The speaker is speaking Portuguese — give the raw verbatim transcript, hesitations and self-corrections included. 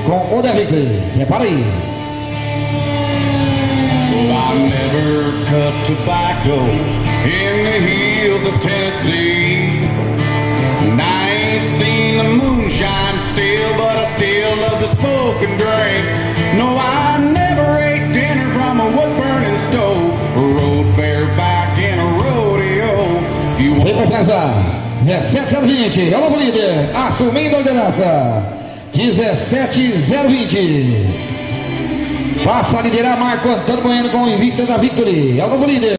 com o da Victory. Prepara aí. Well, I never cut tobacco in the hills of Tennessee. And I ain't seen the moonshine still, but I still love to smoke and drink. No, I never ate dinner from a wood-burning stove, or rode bareback in a rodeo. If you want... Vem pra casa, dezessete zero vinte, é o novo líder, assumindo a liderança, dezessete zero vinte. Passa a liderar Marco Antônio Bueno com o invicto da Victory, é o novo líder.